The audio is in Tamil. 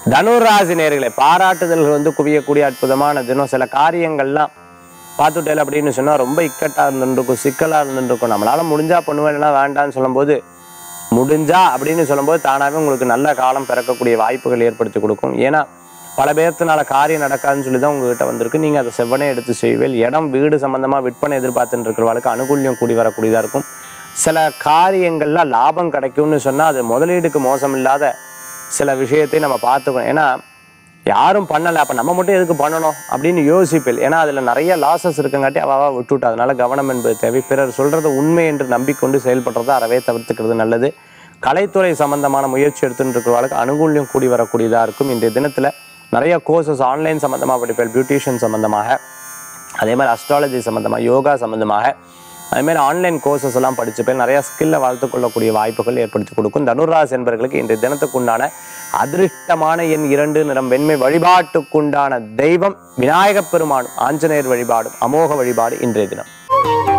தனுராசி நேயர்களே, பாராட்டுதல்கள் குவியக்கூடிய அற்புதமான தினம். சில காரியங்கள்லாம் பார்த்துட்டேன் அப்படின்னு சொன்னா ரொம்ப இக்கட்டா இருந்துருக்கும், சிக்கலா இருந்துருக்கும். நம்மளால முடிஞ்சா பண்ணுவேன், இல்லைன்னா வேண்டான்னு சொல்லும்போது, முடிஞ்சா அப்படின்னு சொல்லும்போது தானாவே உங்களுக்கு நல்ல காலம் பிறக்கக்கூடிய வாய்ப்புகள் ஏற்படுத்தி கொடுக்கும். ஏன்னா பல பேர்த்தினால காரியம் நடக்காதுன்னு சொல்லி தான் உங்ககிட்ட வந்திருக்கு. நீங்க அதை செவ்வனே எடுத்து செய்வேல். இடம் வீடு சம்பந்தமா விற்பனை எதிர்பார்த்துட்டு இருக்கிறவர்களுக்கு அனுகூல்யம் கூடி வரக்கூடியதா இருக்கும். சில காரியங்கள்ல லாபம் கிடைக்கும்னு சொன்னா அது முதலீடுக்கு மோசம் இல்லாத சில விஷயத்தை நம்ம பார்த்துக்கணும். ஏன்னா யாரும் பண்ணலை, அப்போ நம்ம மட்டும் எதுக்கு பண்ணணும் அப்படின்னு யோசிப்பேன். ஏன்னா அதில் நிறைய லாசஸ் இருக்குங்காட்டி அவாவா விட்டுவிட்டு, அதனால கவனம் என்பது தேவை. பிறர் சொல்றது உண்மை என்று நம்பிக்கொண்டு செயல்படுறதை அறவே தவிர்த்துக்கிறது நல்லது. கலைத்துறை சம்பந்தமான முயற்சி எடுத்துட்டு இருக்கிறவர்களுக்கு அனுகூல்யம் கூடி வரக்கூடியதாக இருக்கும். இன்றைய தினத்தில் நிறைய கோர்சஸ் ஆன்லைன் சம்மந்தமாக படிப்பேன், பியூட்டிஷியன் சம்மந்தமாக, அதே மாதிரி அஸ்ட்ராலஜி சம்மந்தமாக, யோகா சம்மந்தமாக, அதுமாதிரி ஆன்லைன் கோர்சஸ் எல்லாம் படிச்சுப்பேன். நிறைய ஸ்கில்லை வளர்த்து கொள்ளக்கூடிய வாய்ப்புகள் ஏற்படுத்தி கொடுக்கும். தனுராசி என்பவர்களுக்கு இன்றைய தினத்துக்குண்டான அதிருஷ்டமான எண் 2, நிறம் வெண்மை. வழிபாட்டுக்குண்டான தெய்வம் விநாயகப் பெருமானும் ஆஞ்சநேயர் வழிபாடும் அமோக வழிபாடு இன்றைய தினம்.